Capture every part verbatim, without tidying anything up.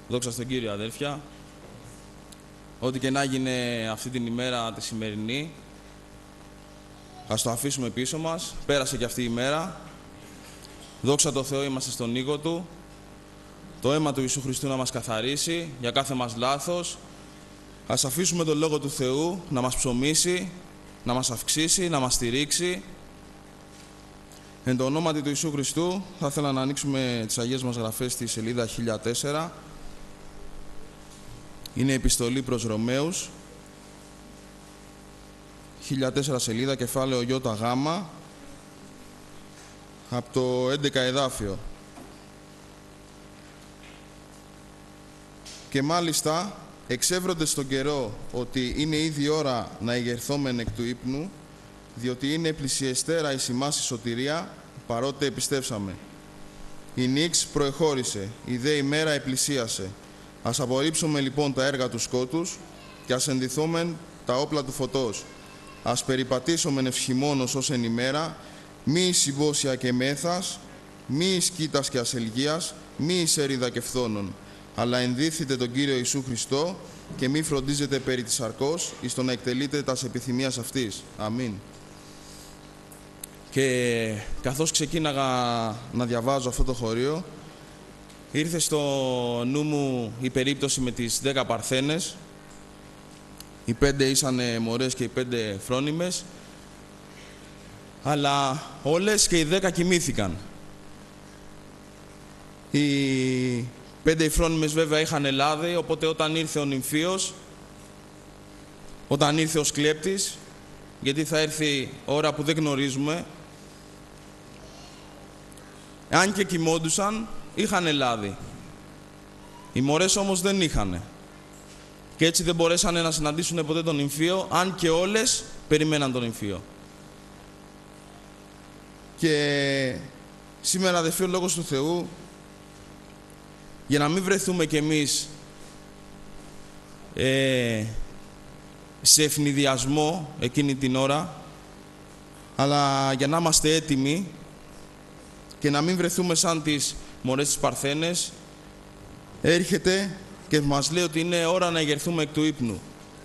Δόξα στον Κύριο, αδέρφια. Ό,τι και να γίνει αυτή την ημέρα τη σημερινή, ας το αφήσουμε πίσω μας. Πέρασε και αυτή η ημέρα. Δόξα τω Θεώ, είμαστε στον οίκο Του. Το αίμα του Ιησού Χριστού να μας καθαρίσει για κάθε μας λάθος. Ας αφήσουμε τον Λόγο του Θεού να μας ψωμίσει, να μας αυξήσει, να μας στηρίξει. Εν το ονόματι του Ιησού Χριστού θα ήθελα να ανοίξουμε τις Αγίες μας Γραφές στη σελίδα χίλια τέσσερα. Είναι επιστολή προς Ρωμαίους. χίλια τέσσερα σελίδα, κεφάλαιο Ι Γ, από το έντεκα εδάφιο. Και μάλιστα εξεύρονται στον καιρό ότι είναι ήδη ώρα να ηγερθόμεν εκ του ύπνου, διότι είναι πλησιεστέρα εις ημάς η σωτηρία, παρότε επιστέψαμε. Η νύξ προεχώρησε, η δε ημέρα επλησίασε. Ας απορρίψουμε λοιπόν τα έργα του σκότους και ας ενδυθόμεν τα όπλα του φωτός. Ας περιπατήσομεν ευσχημόνος ως εν ημέρα, μη εις συμπόσια και μέθας, μη εις κοίτας και ασελγίας, μη εις έριδα και φθόνων, αλλά ενδύθητε τον Κύριο Ιησού Χριστό και μη φροντίζετε περί της σαρκός, εις το να εκτελείτε τας επιθυμίας αυτής. Αμήν. Και καθώς ξεκίναγα να διαβάζω αυτό το χωρίο, ήρθε στο νου μου η περίπτωση με τις δέκα παρθένες. Οι πέντε ήσανε μωρές και οι πέντε φρόνιμες, αλλά όλες και οι δέκα κοιμήθηκαν. Οι πέντε οι φρόνιμες βέβαια είχαν λάδι, οπότε όταν ήρθε ο νυμφίος, όταν ήρθε ο σκλέπτης, γιατί θα έρθει ώρα που δεν γνωρίζουμε, αν και κοιμόντουσαν, είχαν λάδι. Οι μωρές όμως δεν είχαν. Και έτσι δεν μπορέσανε να συναντήσουν ποτέ τον νυμφίο, αν και όλες περιμέναν τον νυμφίο. Και σήμερα, αδελφοί, ο Λόγος του Θεού, για να μην βρεθούμε κι εμείς ε, σε ευνηδιασμό εκείνη την ώρα, αλλά για να είμαστε έτοιμοι και να μην βρεθούμε σαν τις μωρές της Παρθένες, έρχεται και μας λέει ότι είναι ώρα να ηγερθούμε εκ του ύπνου.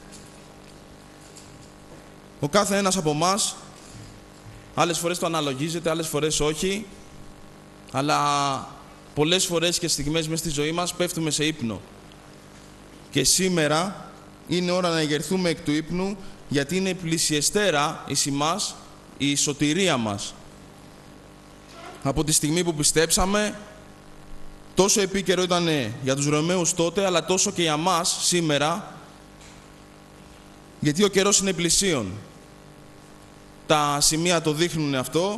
Ο κάθε ένας από εμάς, άλλες φορές το αναλογίζεται, άλλες φορές όχι, αλλά πολλές φορές και στιγμές μες στη ζωή μας πέφτουμε σε ύπνο. Και σήμερα είναι ώρα να ηγερθούμε εκ του ύπνου, γιατί είναι πλησιεστέρα εις ημάς η σωτηρία μας. Από τη στιγμή που πιστέψαμε, τόσο επίκαιρο ήταν για τους Ρωμαίους τότε, αλλά τόσο και για μας σήμερα, γιατί ο καιρός είναι πλησίον. Τα σημεία το δείχνουν αυτό.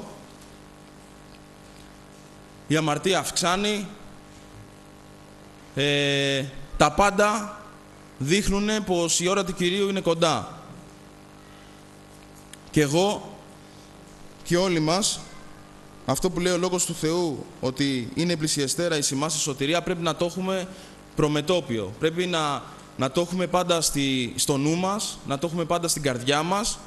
Η αμαρτία αυξάνει. Ε, τα πάντα δείχνουν πως η ώρα του Κυρίου είναι κοντά. Και εγώ και όλοι μας, αυτό που λέει ο Λόγος του Θεού, ότι είναι πλησιεστέρα εις ημάς η σωτηρία, πρέπει να το έχουμε προμετώπιο. Πρέπει να, να το έχουμε πάντα στη, στο νου μας, να το έχουμε πάντα στην καρδιά μας.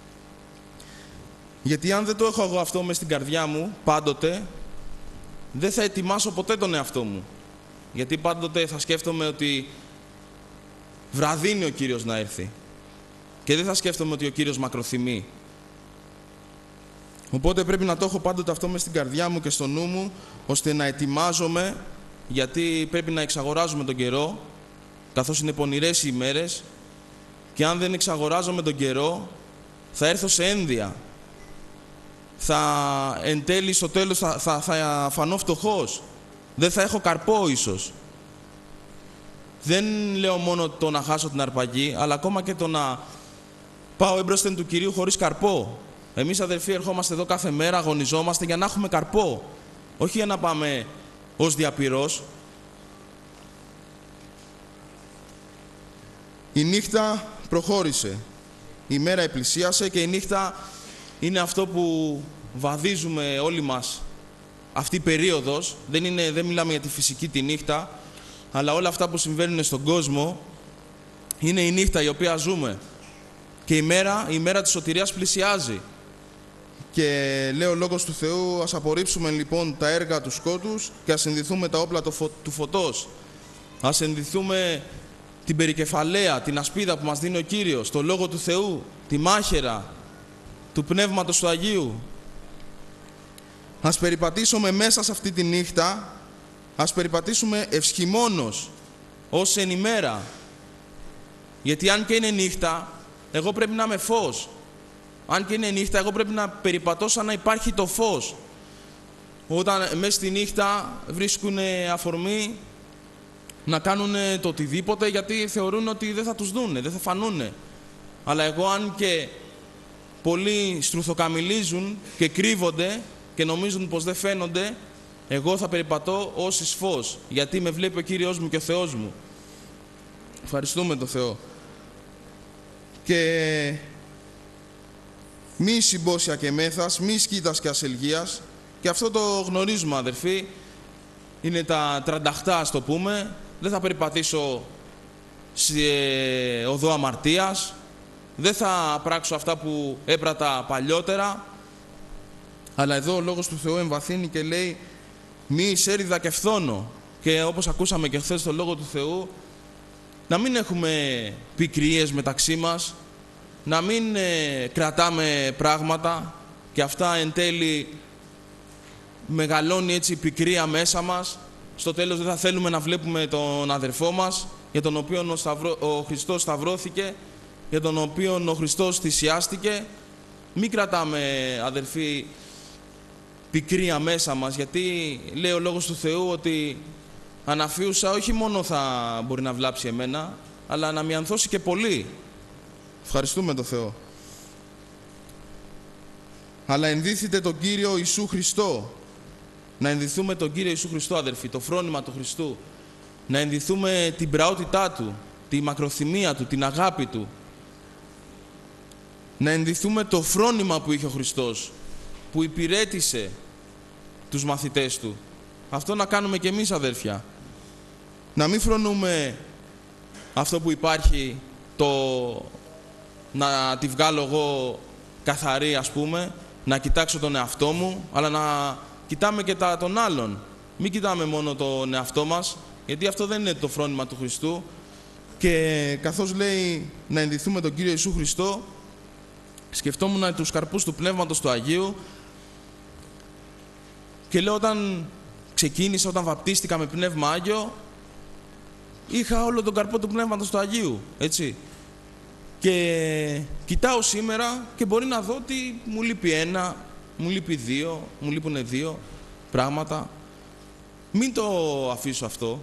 Γιατί αν δεν το έχω εγώ αυτό μες στην καρδιά μου, πάντοτε, δεν θα ετοιμάσω ποτέ τον εαυτό μου. Γιατί πάντοτε θα σκέφτομαι ότι βραδύνει ο Κύριος να έρθει. Και δεν θα σκέφτομαι ότι ο Κύριος μακροθυμεί. Οπότε πρέπει να το έχω πάντοτε αυτό μες στην καρδιά μου και στο νου μου, ώστε να ετοιμάζομαι, γιατί πρέπει να εξαγοράζουμε τον καιρό, καθώς είναι πονηρές οι ημέρες, και αν δεν εξαγοράζομαι τον καιρό, θα έρθω σε ένδια. Θα, εν τέλει, στο τέλος, θα, θα, θα φανώ φτωχός. Δεν θα έχω καρπό ίσως. Δεν λέω μόνο το να χάσω την αρπαγή, αλλά ακόμα και το να πάω έμπροσθεν του Κυρίου χωρίς καρπό. Εμείς, αδελφοί, ερχόμαστε εδώ κάθε μέρα, αγωνιζόμαστε για να έχουμε καρπό. Όχι για να πάμε ως διαπυρός. Η νύχτα προχώρησε. Η μέρα επλησίασε και η νύχτα είναι αυτό που βαδίζουμε όλοι μας αυτή η περίοδος. Δεν, είναι, δεν μιλάμε για τη φυσική τη νύχτα, αλλά όλα αυτά που συμβαίνουν στον κόσμο είναι η νύχτα η οποία ζούμε. Και η μέρα, η μέρα της σωτηρίας πλησιάζει. Και λέει ο Λόγος του Θεού, ας απορρίψουμε λοιπόν τα έργα του σκότους και ας συνδυθούμε τα όπλα του φωτός. Ας ενδυθούμε την περικεφαλαία, την ασπίδα που μας δίνει ο Κύριος, το Λόγο του Θεού, τη μάχαιρα του Πνεύματος του Αγίου. Ας περιπατήσουμε μέσα σε αυτή τη νύχτα, ας περιπατήσουμε ευσχημόνως, ως εν ημέρα. Γιατί αν και είναι νύχτα, εγώ πρέπει να είμαι φως. Αν και είναι νύχτα, εγώ πρέπει να περιπατώ σαν να υπάρχει το φως. Όταν μέσα στη νύχτα βρίσκουν αφορμή να κάνουν το οτιδήποτε, γιατί θεωρούν ότι δεν θα τους δούνε, δεν θα φανούνε. Αλλά εγώ, αν και πολλοί στρουθοκαμιλίζουν και κρύβονται και νομίζουν πως δεν φαίνονται, εγώ θα περιπατώ ως εις φως, γιατί με βλέπει ο Κύριος μου και ο Θεός μου. Ευχαριστούμε τον Θεό. Και μη συμπόσια και μέθας, μη σκήτας και ασελγίας, και αυτό το γνωρίζουμε, αδερφοί, είναι τα τρανταχτά, ας το πούμε. Δεν θα περιπατήσω σε οδό αμαρτίας, δεν θα πράξω αυτά που έπρατα παλιότερα, αλλά εδώ ο Λόγος του Θεού εμβαθύνει και λέει μη εισέριδα και φθόνο. Και όπως ακούσαμε και χθες στο Λόγο του Θεού, να μην έχουμε πικρίες μεταξύ μας, να μην ε, κρατάμε πράγματα και αυτά εν τέλει μεγαλώνει έτσι η πικρία μέσα μας. Στο τέλος δεν θα θέλουμε να βλέπουμε τον αδερφό μας, για τον οποίο ο, Σταυρό, ο Χριστός σταυρώθηκε, για τον οποίο ο Χριστός θυσιάστηκε. Μην κρατάμε, αδερφοί, πικρία μέσα μας, γιατί λέει ο Λόγος του Θεού ότι αναφίουσα όχι μόνο θα μπορεί να βλάψει εμένα, αλλά να μιανθώσει και πολύ. Ευχαριστούμε τον Θεό. Αλλά ενδύθητε τον Κύριο Ιησού Χριστό. Να ενδυθούμε τον Κύριο Ιησού Χριστό, αδερφοί, το φρόνημα του Χριστού. Να ενδυθούμε την πραότητά Του, τη μακροθυμία Του, την αγάπη Του. Να ενδυθούμε το φρόνημα που είχε ο Χριστός, που υπηρέτησε τους μαθητές Του. Αυτό να κάνουμε και εμείς, αδέρφια. Να μην φρονούμε αυτό που υπάρχει, το να τη βγάλω εγώ καθαρή, ας πούμε, να κοιτάξω τον εαυτό μου, αλλά να κοιτάμε και τα των άλλων. Μην κοιτάμε μόνο τον εαυτό μας, γιατί αυτό δεν είναι το φρόνημα του Χριστού. Και καθώς λέει να ενδυθούμε τον Κύριο Ιησού Χριστό, σκεφτόμουν τους καρπούς του Πνεύματος του Αγίου και λέω, όταν ξεκίνησα, όταν βαπτίστηκα με Πνεύμα Άγιο, είχα όλο τον καρπό του Πνεύματος του Αγίου, έτσι. Και κοιτάω σήμερα και μπορεί να δω ότι μου λείπει ένα, μου λείπει δύο, μου λείπουν δύο πράγματα. Μην το αφήσω αυτό.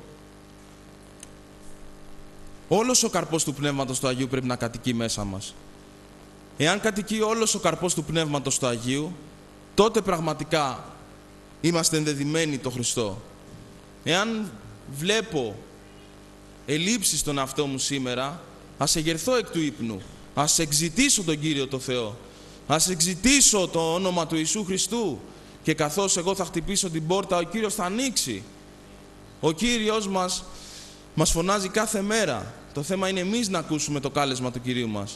Όλος ο καρπός του Πνεύματος του Αγίου πρέπει να κατοικεί μέσα μας. Εάν κατοικεί όλος ο καρπός του Πνεύματος του Αγίου, τότε πραγματικά είμαστε ενδεδειμένοι το Χριστό. Εάν βλέπω ελλείψεις στον εαυτό μου σήμερα, ας εγερθώ εκ του ύπνου, ας εξητήσω τον Κύριο το Θεό, ας εξητήσω το όνομα του Ιησού Χριστού, και καθώς εγώ θα χτυπήσω την πόρτα, ο Κύριος θα ανοίξει. Ο Κύριος μας μας φωνάζει κάθε μέρα. Το θέμα είναι εμείς να ακούσουμε το κάλεσμα του Κυρίου μας.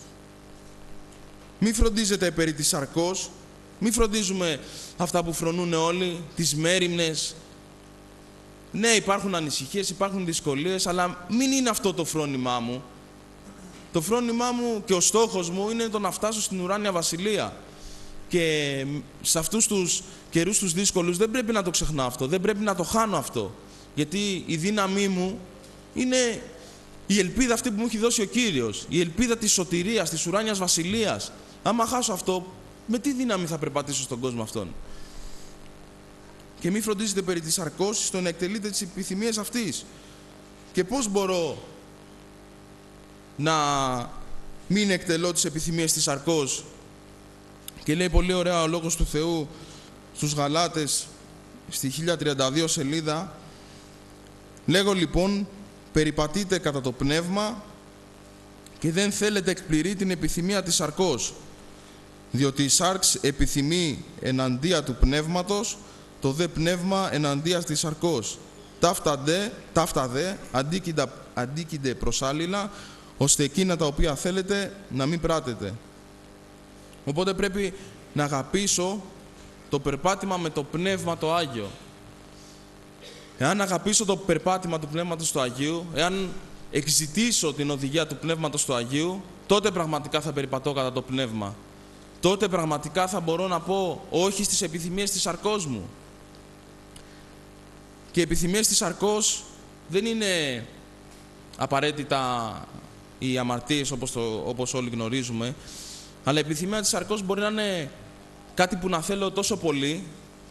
Μη φροντίζετε περί της σαρκός, μη φροντίζουμε αυτά που φρονούν όλοι, τις μέριμνες. Ναι, υπάρχουν ανησυχίες, υπάρχουν δυσκολίες, αλλά μην είναι αυτό το φρόνημά μου. Το φρόνημά μου και ο στόχος μου είναι το να φτάσω στην ουράνια βασιλεία. Και σε αυτούς τους καιρούς τους δύσκολους δεν πρέπει να το ξεχνάω αυτό, δεν πρέπει να το χάνω αυτό. Γιατί η δύναμή μου είναι η ελπίδα αυτή που μου έχει δώσει ο Κύριος, η ελπίδα της σωτηρίας, της ουράνιας βασιλείας. Άμα χάσω αυτό, με τι δύναμη θα περπατήσω στον κόσμο αυτόν? Και μη φροντίζετε περί της σαρκός, στο να εκτελείτε τις επιθυμίες αυτής. Και πώς μπορώ να μην εκτελώ τις επιθυμίες της σαρκός? Και λέει πολύ ωραία ο Λόγος του Θεού στους Γαλάτες, στη χίλια τριάντα δύο σελίδα. Λέγω λοιπόν, περιπατείτε κατά το πνεύμα και δεν θέλετε εκπληρεί την επιθυμία της σαρκός. Διότι η σάρξ επιθυμεί εναντία του πνεύματος, το δε πνεύμα εναντία της σαρκός. Ταύτα δε, ταύτα δε αντίκυνται προς άλληλα, ώστε εκείνα τα οποία θέλετε να μην πράτετε. Οπότε πρέπει να αγαπήσω το περπάτημα με το Πνεύμα το Άγιο. εάν αγαπήσω το περπάτημα του Πνεύματος του Αγίου, εάν εξητήσω την οδηγία του Πνεύματος του Αγίου, τότε πραγματικά θα περιπατώ κατά το Πνεύμα. Τότε πραγματικά θα μπορώ να πω όχι στις επιθυμίες της σαρκός μου. Και οι επιθυμίες της σαρκός δεν είναι απαραίτητα οι αμαρτίες όπως, το, όπως όλοι γνωρίζουμε, αλλά η επιθυμία της σαρκός μπορεί να είναι κάτι που να θέλω τόσο πολύ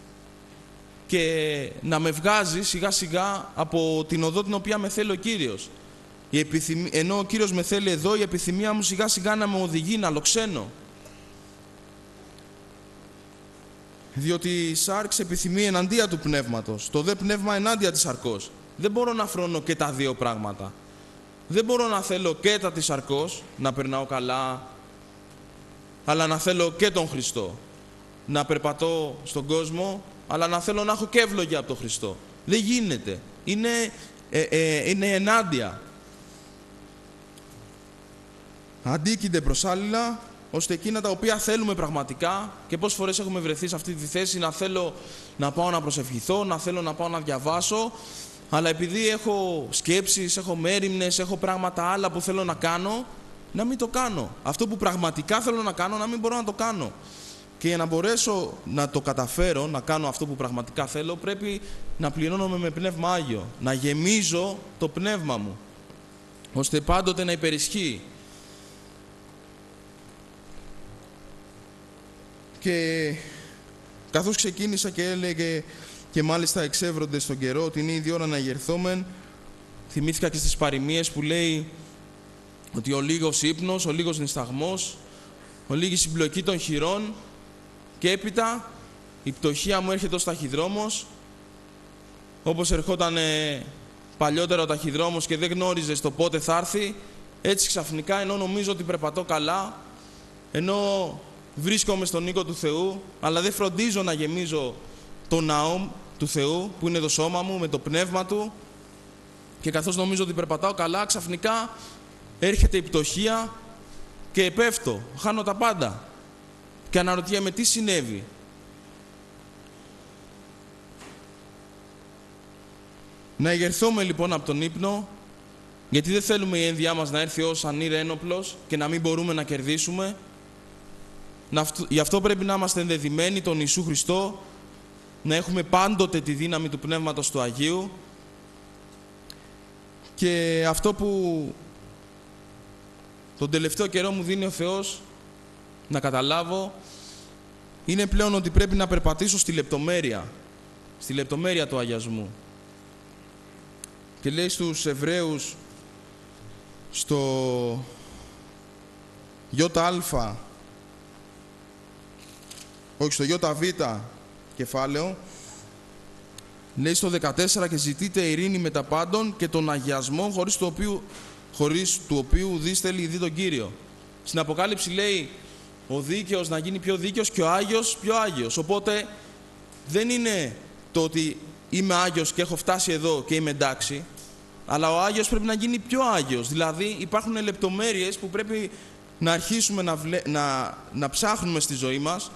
και να με βγάζει σιγά σιγά από την οδό την οποία με θέλει ο Κύριος. Η επιθυμία, ενώ ο Κύριος με θέλει εδώ, η επιθυμία μου σιγά σιγά να με οδηγεί, να λοξαίνω. Διότι η σάρξ επιθυμεί εναντία του πνεύματος, το δε πνεύμα ενάντια της σαρκός. Δεν μπορώ να φρονώ και τα δύο πράγματα. Δεν μπορώ να θέλω και τα της σαρκός, να περνάω καλά, αλλά να θέλω και τον Χριστό. Να περπατώ στον κόσμο, αλλά να θέλω να έχω και ευλογία από τον Χριστό. Δεν γίνεται. Είναι, ε, ε, είναι ενάντια. Αντίκυνται προς άλλα, ώστε εκείνα τα οποία θέλουμε πραγματικά, και πόσες φορές έχουμε βρεθεί σε αυτή τη θέση να θέλω να πάω να προσευχηθώ, να θέλω να πάω να διαβάσω, αλλά επειδή έχω σκέψεις, έχω μέριμνες, έχω πράγματα άλλα που θέλω να κάνω, να μην το κάνω. Αυτό που πραγματικά θέλω να κάνω, να μην μπορώ να το κάνω. Και για να μπορέσω να το καταφέρω, να κάνω αυτό που πραγματικά θέλω, πρέπει να πληρώνομαι με Πνεύμα Άγιο, να γεμίζω το πνεύμα μου, ώστε πάντοτε να υπερισχύει. Και καθώς ξεκίνησα και έλεγε και μάλιστα εξεύρονται στον καιρό ότι είναι ήδη ώρα να γερθόμεν, θυμήθηκα και στις παροιμίες που λέει ότι ο λίγος ύπνος, ο λίγος νησταγμός, ο λίγη συμπλοκή των χειρών, και έπειτα η πτωχία μου έρχεται ως ταχυδρόμος, όπως ερχόταν παλιότερα ο ταχυδρόμος και δεν γνώριζες το πότε θα έρθει, έτσι ξαφνικά, ενώ νομίζω ότι περπατώ καλά, ενώ βρίσκομαι στον οίκο του Θεού, αλλά δεν φροντίζω να γεμίζω το ναό του Θεού, που είναι το σώμα μου, με το πνεύμα Του, και καθώς νομίζω ότι περπατάω καλά, ξαφνικά έρχεται η πτωχία και πέφτω, χάνω τα πάντα. Και αναρωτιέμαι τι συνέβη. Να εγερθούμε λοιπόν από τον ύπνο, γιατί δεν θέλουμε η ένδυά μας να έρθει ως ανήρ ένοπλος και να μην μπορούμε να κερδίσουμε. Γι' αυτό πρέπει να είμαστε ενδεδειμένοι τον Ιησού Χριστό, να έχουμε πάντοτε τη δύναμη του Πνεύματος του Αγίου. Και αυτό που τον τελευταίο καιρό μου δίνει ο Θεός να καταλάβω, είναι πλέον ότι πρέπει να περπατήσω στη λεπτομέρεια, στη λεπτομέρεια του αγιασμού. Και λέει στους Εβραίους, στο ΙΑ, όχι στο ΙΒ κεφάλαιο, λέει στο δεκατέσσερα, και ζητείτε ειρήνη με τα πάντων και τον αγιασμό, χωρίς του οποίου, χωρίς του οποίου ουδείς θέλει δει τον Κύριο. Στην Αποκάλυψη λέει ο δίκαιος να γίνει πιο δίκαιος και ο Άγιος πιο Άγιος. Οπότε δεν είναι το ότι είμαι Άγιος και έχω φτάσει εδώ και είμαι εντάξει, αλλά ο Άγιος πρέπει να γίνει πιο Άγιος. Δηλαδή υπάρχουν λεπτομέρειες που πρέπει να αρχίσουμε να, βλέ... να... να ψάχνουμε στη ζωή μας,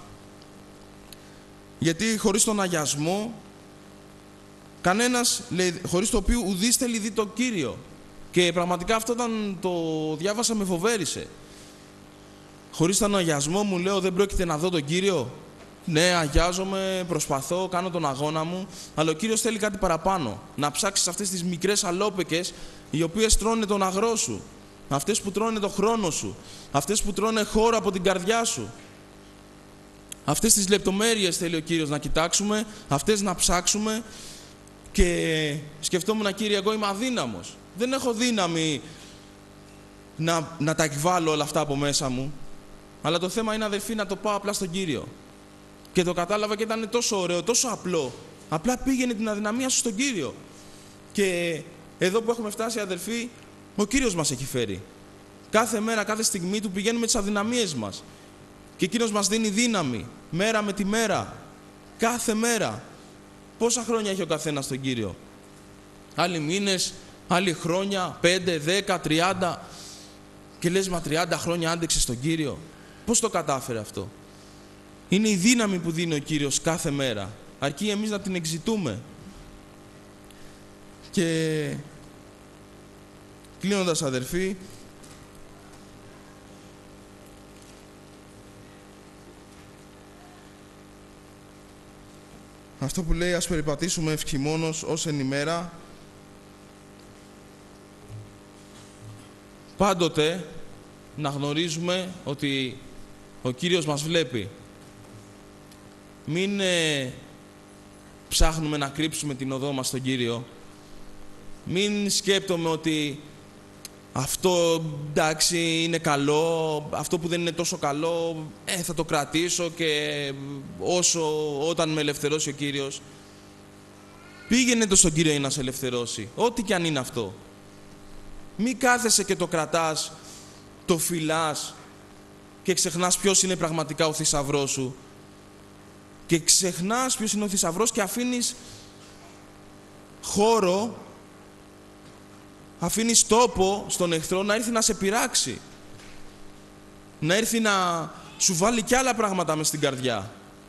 γιατί χωρίς τον αγιασμό, κανένας, λέει, χωρίς το οποίο ουδείς θέλει δει τον Κύριο. Και πραγματικά αυτό όταν το διάβασα με φοβέρισε. Χωρίς τον αγιασμό μου, λέω, δεν πρόκειται να δω τον Κύριο. Ναι, αγιάζομαι, προσπαθώ, κάνω τον αγώνα μου, αλλά ο Κύριος θέλει κάτι παραπάνω. Να ψάξεις αυτές τις μικρές αλόπεκες, οι οποίες τρώνε τον αγρό σου. Αυτές που τρώνε τον χρόνο σου. Αυτές που τρώνε χώρο από την καρδιά σου. Αυτές τις λεπτομέρειες θέλει ο Κύριος να κοιτάξουμε, αυτές να ψάξουμε. Και σκεφτόμουν, Κύριε, εγώ είμαι αδύναμος. Δεν έχω δύναμη να, να τα εκβάλω όλα αυτά από μέσα μου. Αλλά το θέμα είναι, αδελφοί, να το πάω απλά στον Κύριο. Και το κατάλαβα και ήταν τόσο ωραίο, τόσο απλό. Απλά πήγαινε την αδυναμία σου στον Κύριο. Και εδώ που έχουμε φτάσει, αδελφοί, ο Κύριος μας έχει φέρει. Κάθε μέρα, κάθε στιγμή του πηγαίνουμε τις αδυναμίες μας. Και Εκείνος μας δίνει δύναμη, μέρα με τη μέρα. Κάθε μέρα. Πόσα χρόνια έχει ο καθένας τον Κύριο? Άλλοι μήνες, άλλοι χρόνια, πέντε, δέκα, τριάντα. Και λες, μα τριάντα χρόνια άντεξε στον Κύριο. Πώς το κατάφερε αυτό? Είναι η δύναμη που δίνει ο Κύριος κάθε μέρα. Αρκεί εμείς να την εξητούμε. Και κλείνοντας, αδερφοί, αυτό που λέει ας περιπατήσουμε ευκοιμόνως ως εν ημέρα, πάντοτε να γνωρίζουμε ότι ο Κύριος μας βλέπει. Μην ε, ψάχνουμε να κρύψουμε την οδό μας στον Κύριο. Μην σκέπτομαι ότι αυτό εντάξει είναι καλό, αυτό που δεν είναι τόσο καλό ε, θα το κρατήσω και όσο όταν με ελευθερώσει ο Κύριος. Πήγαινε το στον Κύριο για να σε ελευθερώσει, ό,τι και αν είναι αυτό. Μη κάθεσαι και το κρατάς, το φυλάς και ξεχνάς ποιος είναι πραγματικά ο θησαυρός σου. Και ξεχνάς ποιος είναι ο θησαυρός και αφήνεις χώρο, αφήνεις τόπο στον εχθρό να έρθει να σε πειράξει. Να έρθει να σου βάλει κι άλλα πράγματα μες στην καρδιά.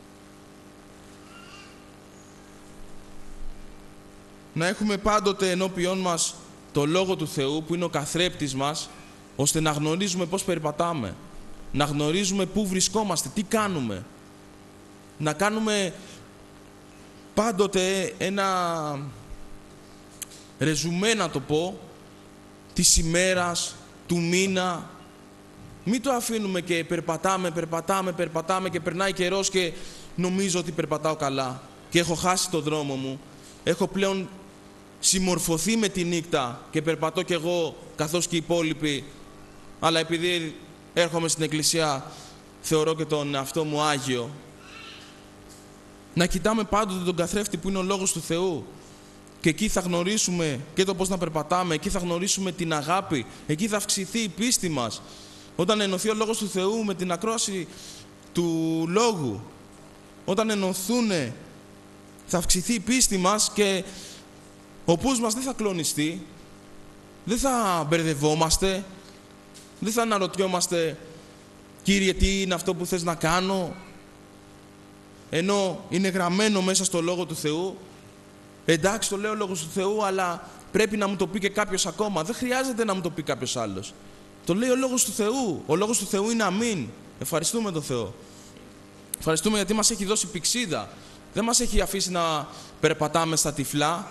Να έχουμε πάντοτε ενώπιόν μας το Λόγο του Θεού που είναι ο καθρέπτης μας, ώστε να γνωρίζουμε πώς περπατάμε. Να γνωρίζουμε πού βρισκόμαστε, τι κάνουμε. Να κάνουμε πάντοτε ένα ρεζουμέ, να το πω, της ημέρας, του μήνα. Μην το αφήνουμε και περπατάμε, περπατάμε, περπατάμε και περνάει καιρός και νομίζω ότι περπατάω καλά και έχω χάσει το δρόμο μου. Έχω πλέον συμμορφωθεί με τη νύχτα και περπατώ κι εγώ καθώς και οι υπόλοιποι, αλλά επειδή έρχομαι στην εκκλησία θεωρώ και τον εαυτό μου Άγιο. Να κοιτάμε πάντοτε τον καθρέφτη που είναι ο Λόγος του Θεού. Και εκεί θα γνωρίσουμε και το πώς να περπατάμε, εκεί θα γνωρίσουμε την αγάπη, εκεί θα αυξηθεί η πίστη μας. Όταν ενωθεί ο Λόγος του Θεού με την ακρόαση του Λόγου, όταν ενωθούν, θα αυξηθεί η πίστη μας και ο πούς μας δεν θα κλονιστεί, δεν θα μπερδευόμαστε, δεν θα αναρωτιόμαστε «Κύριε, τι είναι αυτό που θες να κάνω», ενώ είναι γραμμένο μέσα στο Λόγο του Θεού. Εντάξει, το λέω Λόγος του Θεού, αλλά πρέπει να μου το πει και κάποιος ακόμα. Δεν χρειάζεται να μου το πει κάποιος άλλος. Το λέει ο Λόγος του Θεού. Ο Λόγος του Θεού είναι αμήν. Ευχαριστούμε τον Θεό. Ευχαριστούμε γιατί μας έχει δώσει πηξίδα. Δεν μας έχει αφήσει να περπατάμε στα τυφλά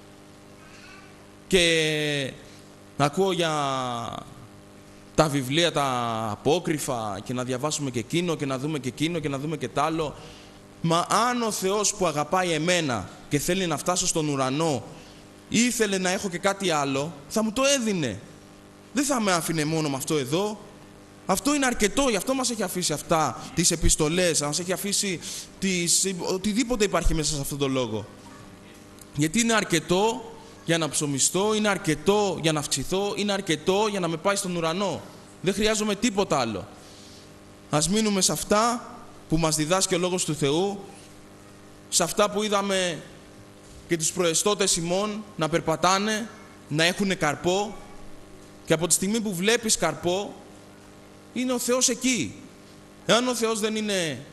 και να ακούω για τα βιβλία, τα απόκριφα και να διαβάσουμε και εκείνο και να δούμε και εκείνο και να δούμε και τ' άλλο. Μα αν ο Θεός που αγαπάει εμένα και θέλει να φτάσω στον ουρανό ήθελε να έχω και κάτι άλλο, θα μου το έδινε. Δεν θα με άφηνε μόνο με αυτό εδώ. Αυτό είναι αρκετό, γι' αυτό μας έχει αφήσει αυτά, τις επιστολές, μας έχει αφήσει τις, οτιδήποτε υπάρχει μέσα σε αυτόν τον λόγο. Γιατί είναι αρκετό για να ψωμιστώ, είναι αρκετό για να αυξηθώ, είναι αρκετό για να με πάει στον ουρανό. Δεν χρειάζομαι τίποτα άλλο. Ας μείνουμε σε αυτά που μας διδάσκει ο Λόγος του Θεού, σε αυτά που είδαμε και τους προεστώτες ημών να περπατάνε, να έχουν καρπό, και από τη στιγμή που βλέπεις καρπό, είναι ο Θεός εκεί. Εάν ο Θεός δεν είναι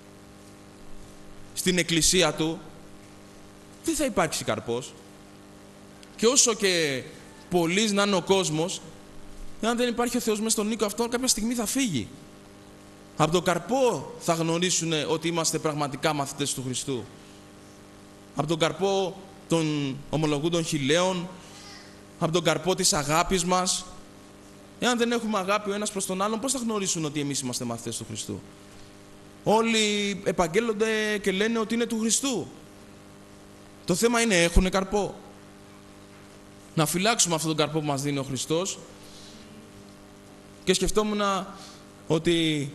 στην εκκλησία Του, δεν θα υπάρξει καρπός. Και όσο και πολύς να είναι ο κόσμος, εάν δεν υπάρχει ο Θεός μέσα στον οίκο αυτό, κάποια στιγμή θα φύγει. Από τον καρπό θα γνωρίσουν ότι είμαστε πραγματικά μαθητές του Χριστού. Από τον καρπό των ομολογούντων χιλέων, από τον καρπό της αγάπης μας. Εάν δεν έχουμε αγάπη ο ένας προς τον άλλον, πώς θα γνωρίσουν ότι εμείς είμαστε μαθητές του Χριστού? Όλοι επαγγέλλονται και λένε ότι είναι του Χριστού. Το θέμα είναι, έχουνε καρπό? Να φυλάξουμε αυτόν τον καρπό που μας δίνει ο Χριστός. Και σκεφτόμουν ότι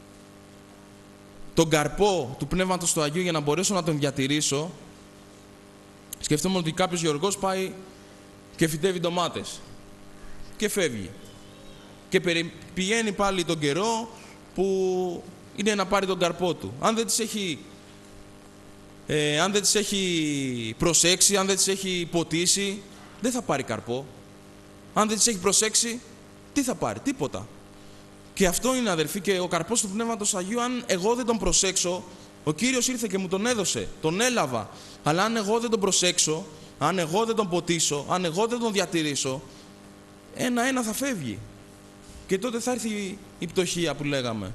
τον καρπό του Πνεύματος του Αγίου, για να μπορέσω να τον διατηρήσω, σκεφτόμουν ότι κάποιος γεωργός πάει και φυτεύει ντομάτες και φεύγει και πηγαίνει πάλι τον καιρό που είναι να πάρει τον καρπό του. Αν δεν τις έχει, ε, αν δεν τις έχει προσέξει, αν δεν τις έχει ποτίσει, δεν θα πάρει καρπό. Αν δεν τις έχει προσέξει, τι θα πάρει? Τίποτα. Και αυτό είναι, αδερφοί, και ο καρπός του Πνεύματος Αγίου. Αν εγώ δεν τον προσέξω, ο Κύριος ήρθε και μου τον έδωσε, τον έλαβα, αλλά αν εγώ δεν τον προσέξω, αν εγώ δεν τον ποτίσω, αν εγώ δεν τον διατηρήσω, ένα-ένα θα φεύγει. Και τότε θα έρθει η πτωχία που λέγαμε.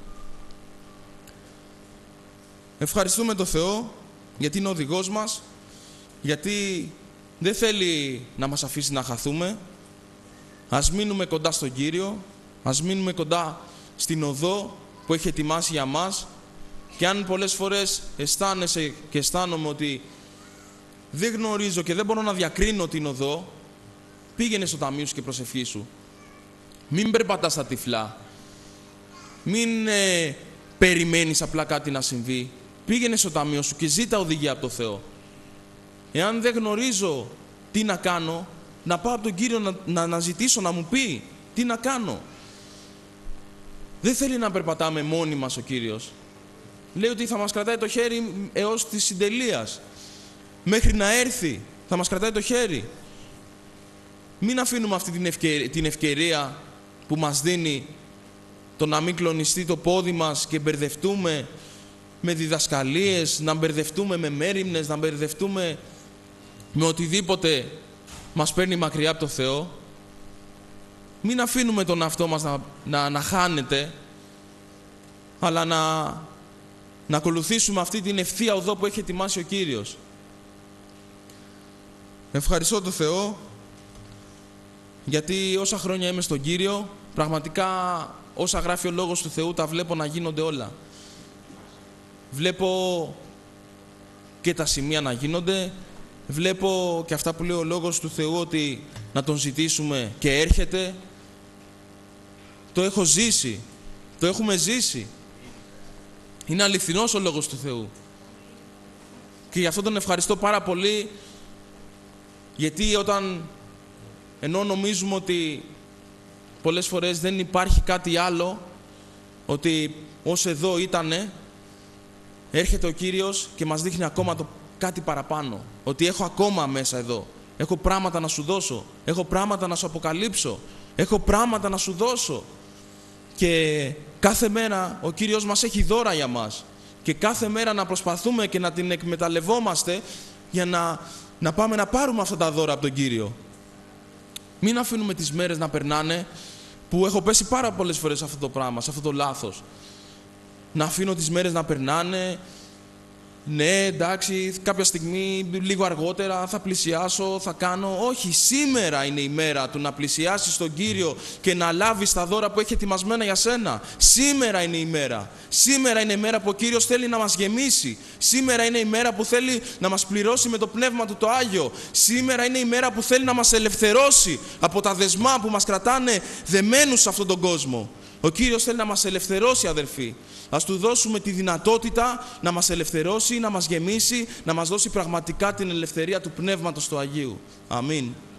Ευχαριστούμε τον Θεό, γιατί είναι ο οδηγός μας, γιατί δεν θέλει να μας αφήσει να χαθούμε. Ας μείνουμε κοντά στον Κύριο, ας μείνουμε κοντά στην οδό που έχει ετοιμάσει για μας, και αν πολλές φορές αισθάνεσαι και αισθάνομαι ότι δεν γνωρίζω και δεν μπορώ να διακρίνω την οδό, πήγαινε στο ταμείο σου και προσευχήσου. Μην περπατάς στα τυφλά. Μην ε, περιμένεις απλά κάτι να συμβεί. Πήγαινε στο ταμείο σου και ζήτα οδηγία από το Θεό. Εάν δεν γνωρίζω τι να κάνω, να πάω από τον Κύριο να, να, να ζητήσω να μου πει τι να κάνω. Δεν θέλει να περπατάμε μόνοι μας ο Κύριος. Λέει ότι θα μας κρατάει το χέρι έως της συντελείας. Μέχρι να έρθει θα μας κρατάει το χέρι. Μην αφήνουμε αυτή την ευκαιρία, την ευκαιρία που μας δίνει το να μην κλονιστεί το πόδι μας και μπερδευτούμε με διδασκαλίες, να μπερδευτούμε με μέριμνες, να μπερδευτούμε με οτιδήποτε μας παίρνει μακριά από το Θεό. Μην αφήνουμε τον εαυτό μας να, να, να χάνεται, αλλά να, να ακολουθήσουμε αυτή την ευθεία οδό που έχει ετοιμάσει ο Κύριος. Ευχαριστώ τον Θεό, γιατί όσα χρόνια είμαι στον Κύριο, πραγματικά όσα γράφει ο Λόγος του Θεού τα βλέπω να γίνονται όλα. Βλέπω και τα σημεία να γίνονται, βλέπω και αυτά που λέει ο Λόγος του Θεού, ότι να τον ζητήσουμε και έρχεται. Το έχω ζήσει, το έχουμε ζήσει. Είναι αληθινός ο Λόγος του Θεού. Και γι' αυτό τον ευχαριστώ πάρα πολύ, γιατί όταν, ενώ νομίζουμε ότι πολλές φορές δεν υπάρχει κάτι άλλο, ότι ως εδώ ήτανε, έρχεται ο Κύριος και μας δείχνει ακόμα το κάτι παραπάνω. Ότι έχω ακόμα μέσα εδώ. Έχω πράγματα να σου δώσω. Έχω πράγματα να σου αποκαλύψω. Έχω πράγματα να σου δώσω. Και κάθε μέρα ο Κύριος μας έχει δώρα για μας. Και κάθε μέρα να προσπαθούμε και να την εκμεταλλευόμαστε για να, να πάμε να πάρουμε αυτά τα δώρα από τον Κύριο. Μην αφήνουμε τις μέρες να περνάνε, που έχω πέσει πάρα πολλές φορές σε αυτό το πράγμα, σε αυτό το λάθος. Να αφήνω τις μέρες να περνάνε. Ναι, εντάξει, κάποια στιγμή, λίγο αργότερα θα πλησιάσω, θα κάνω. Όχι, σήμερα είναι η μέρα του να πλησιάσεις τον Κύριο και να λάβεις τα δώρα που έχει ετοιμασμένα για σένα. Σήμερα είναι η μέρα. Σήμερα είναι η μέρα που ο Κύριος θέλει να μας γεμίσει. Σήμερα είναι η μέρα που θέλει να μας πληρώσει με το Πνεύμα του το Άγιο. Σήμερα είναι η μέρα που θέλει να μας ελευθερώσει από τα δεσμά που μας κρατάνε δεμένους σε αυτόν τον κόσμο. Ο Κύριος θέλει να μας ελευθερώσει, αδελφοί. Ας Του δώσουμε τη δυνατότητα να μας ελευθερώσει, να μας γεμίσει, να μας δώσει πραγματικά την ελευθερία του Πνεύματος του Αγίου. Αμήν.